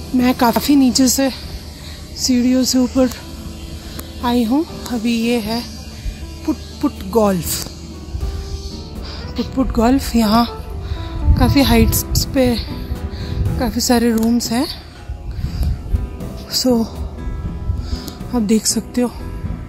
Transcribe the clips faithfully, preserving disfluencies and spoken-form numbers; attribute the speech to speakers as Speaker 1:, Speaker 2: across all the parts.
Speaker 1: मैं काफ़ी नीचे से सीढ़ियों से ऊपर आई हूँ। अभी ये है putt putt golf. Putt putt golf, यहाँ काफ़ी हाइट्स पे काफ़ी सारे रूम्स हैं। सो आप देख सकते हो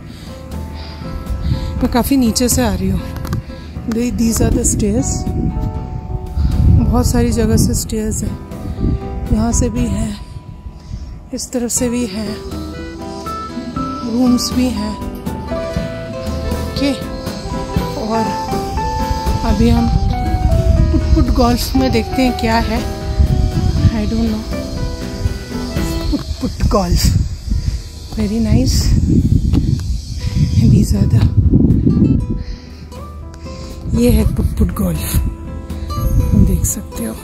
Speaker 1: मैं काफ़ी नीचे से आ रही हूँ। These are the stairs. बहुत सारी जगह से स्टेयर्स हैं। यहाँ से भी है, इस तरफ से भी है, रूम्स भी हैं। ओके, और अभी हम पुट पुट गोल्फ में देखते हैं क्या है। I don't know. Putt putt golf, very nice. These are the, ये है पुट पुट गोल्फ, हम देख सकते हो।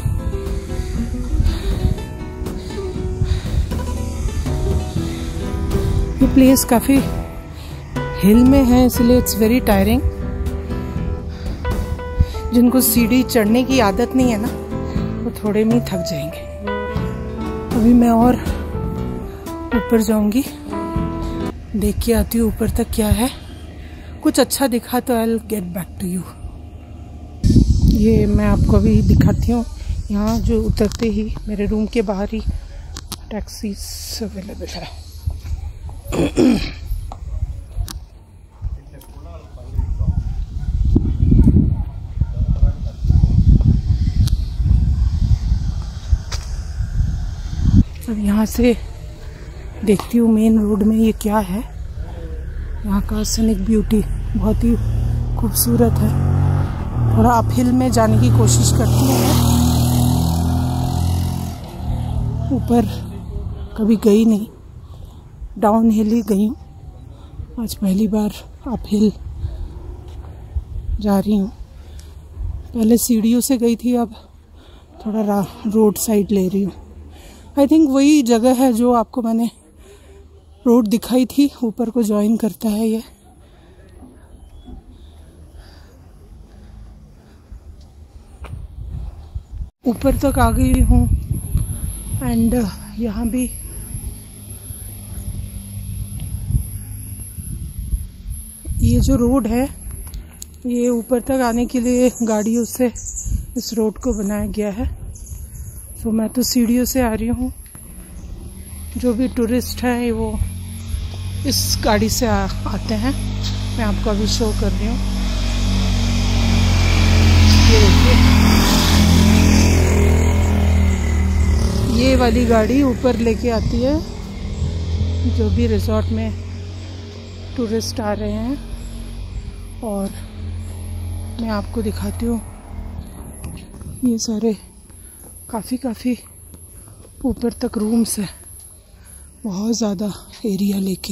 Speaker 1: ये प्लेस काफ़ी हिल में है, इसलिए इट्स वेरी टायरिंग। जिनको सीढ़ी चढ़ने की आदत नहीं है ना, वो थोड़े में ही थक जाएंगे। अभी मैं और ऊपर जाऊंगी, देख के आती हूँ ऊपर तक क्या है। कुछ अच्छा दिखा तो I will get back to you. ये मैं आपको अभी दिखाती हूँ। यहाँ जो उतरते ही मेरे रूम के बाहर ही टैक्सीज अवेलेबल है। अब यहाँ से देखती हूँ मेन रोड में ये क्या है। यहाँ का सीनिक ब्यूटी बहुत ही खूबसूरत है। थोड़ा अपहिल में जाने की कोशिश करती हूँ। ऊपर कभी गई नहीं, डाउन हिल ही गई हूँ। आज पहली बार अप हिल जा रही हूँ। पहले सीढ़ियों से गई थी, अब थोड़ा रोड साइड ले रही हूँ। आई थिंक वही जगह है जो आपको मैंने रोड दिखाई थी, ऊपर को ज्वाइन करता है ये। ऊपर तक आ गई हूँ एंड यहाँ भी ये जो रोड है, ये ऊपर तक आने के लिए गाड़ियों से इस रोड को बनाया गया है। तो मैं तो सीढ़ियों से आ रही हूँ। जो भी टूरिस्ट हैं वो इस गाड़ी से आ, आते हैं। मैं आपको अभी शो कर रही हूँ। ये देखिए, ये वाली गाड़ी ऊपर लेके आती है जो भी रिजॉर्ट में टूरिस्ट आ रहे हैं। और मैं आपको दिखाती हूँ, ये सारे काफ़ी काफ़ी ऊपर तक रूम्स हैं, बहुत ज़्यादा एरिया लेके।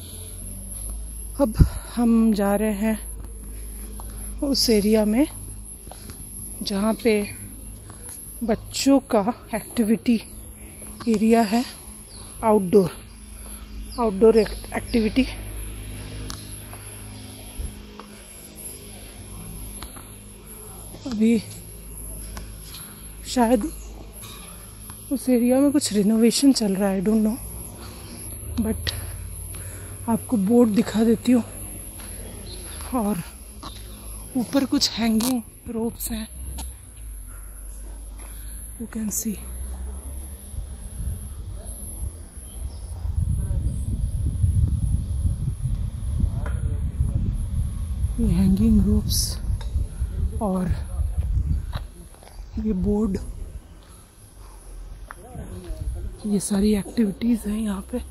Speaker 1: अब हम जा रहे हैं उस एरिया में जहाँ पे बच्चों का एक्टिविटी एरिया है, आउटडोर आउटडोर एक्टिविटी। अभी शायद उस एरिया में कुछ रिनोवेशन चल रहा है, आई डोंट नो, बट आपको बोर्ड दिखा देती हूँ। और ऊपर कुछ हैंगिंग रोप्स हैं, यू कैन सी। ये हैंगिंग रोप्स और ये बोर्ड, ये सारी एक्टिविटीज हैं यहाँ पे।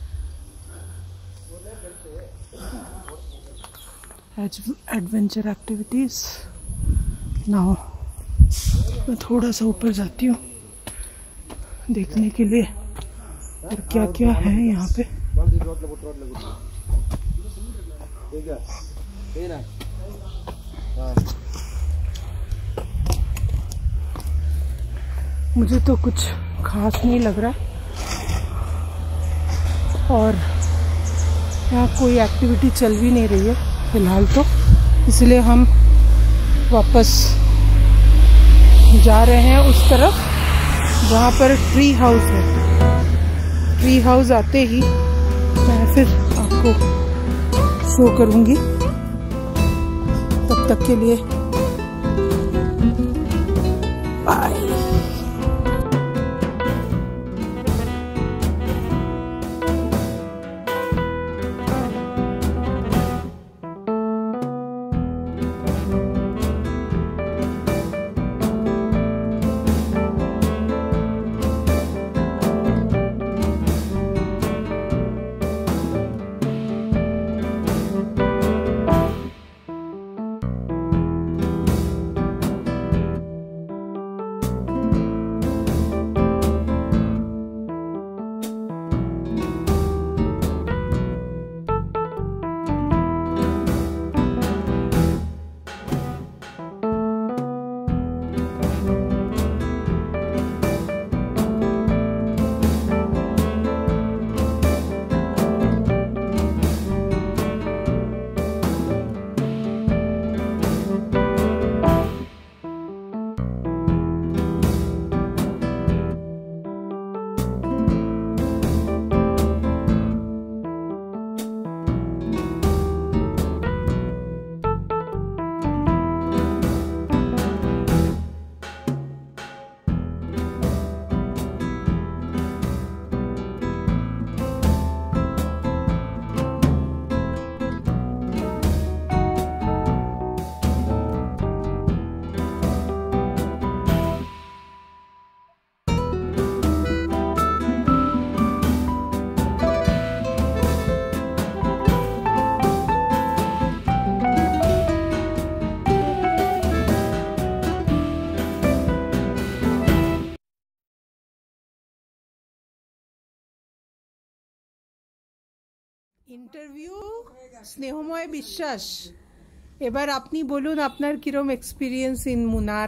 Speaker 1: Adventure activities. नाउ मैं थोड़ा सा ऊपर जाती हूँ देखने के लिए और क्या क्या है यहाँ पे। मुझे तो कुछ खास नहीं लग रहा और यहाँ कोई एक्टिविटी चल भी नहीं रही है फिलहाल तो, इसलिए हम वापस जा रहे हैं उस तरफ जहाँ पर ट्री हाउस है। ट्री हाउस आते ही मैं फिर आपको शो करूंगी। तब तक के लिए बाय। ইন্টারভিউ স্নেহময় বিশ্বাস, এবার আপনি বলুন আপনার কিরম এক্সপিরিয়েন্স ইন মুনার?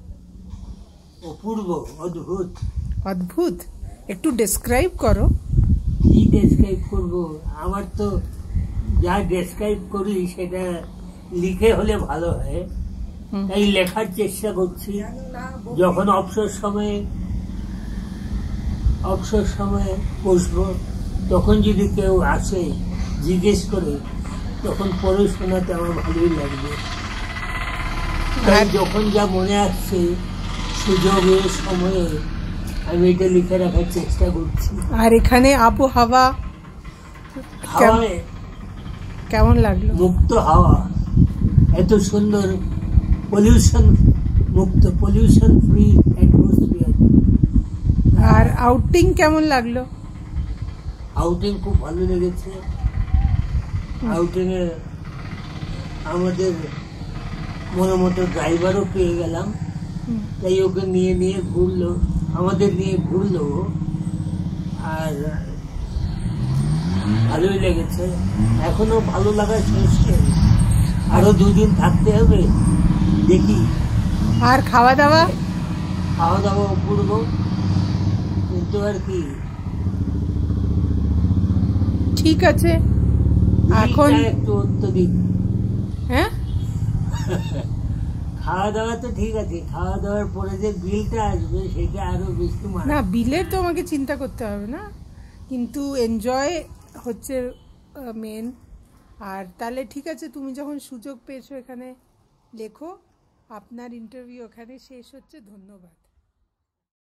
Speaker 2: অপূর্ব, অদ্ভুত।
Speaker 1: অদ্ভুত? একটু ডেসক্রাইব করো।
Speaker 2: কি ডেসক্রাইব করব? আমার তো যা ডেসক্রাইব করি সেটা লিখে হলে ভালো হয়, তাই লেখার চেষ্টা করছি। যখন অবসর সময়ে অবসর সময়ে বসবো, তখন যদি কেউ আসে জিজ্ঞেস করে, তখন পড়ে শোনাতে আমার ভালোই লাগবে। তাই যখন যা মনে আসছে সুযোগে সময়ে আমি এটা লিখে রাখার চেষ্টা করছি।
Speaker 1: আর এখানে আবহাওয়া
Speaker 2: হাওয়ায়
Speaker 1: কেমন লাগলো?
Speaker 2: মুক্ত হাওয়া, এত সুন্দর, পলিউশন মুক্ত, পলিউশন ফ্রি অ্যাটমসফিয়ার।
Speaker 1: আর আউটিং কেমন লাগলো?
Speaker 2: আউটিং খুব ভালো লেগেছে। আউটিং এ আমাদের মনোমতো ড্রাইভারও পেয়ে গেলাম, তাই ওকে নিয়ে নিয়ে ঘুরলো, আমাদের নিয়ে ঘুরলো, আর ভালোই লেগেছে। এখনো ভালো লাগা শেষ নেই, আরো দুদিন থাকতে হবে, দেখি।
Speaker 1: আর খাওয়া দাওয়া?
Speaker 2: খাওয়া দাওয়া অপূর্ব, কিন্তু আর কি,
Speaker 1: ঠিক আছে। এখন
Speaker 2: একটু অত্যধিক।
Speaker 1: হ্যাঁ,
Speaker 2: খাওয়া দাওয়া তো ঠিক আছে, খাওয়া দাওয়ার পরে যে বিলটা আসবে সেটা আরো বেশি।
Speaker 1: না, বিলের তো আমাকে চিন্তা করতে হবে না, কিন্তু এনজয় হচ্ছে মেন। আর তাহলে ঠিক আছে, তুমি যখন সুযোগ পেয়েছো এখানে লেখো। আপনার ইন্টারভিউ এখানে শেষ হচ্ছে। ধন্যবাদ।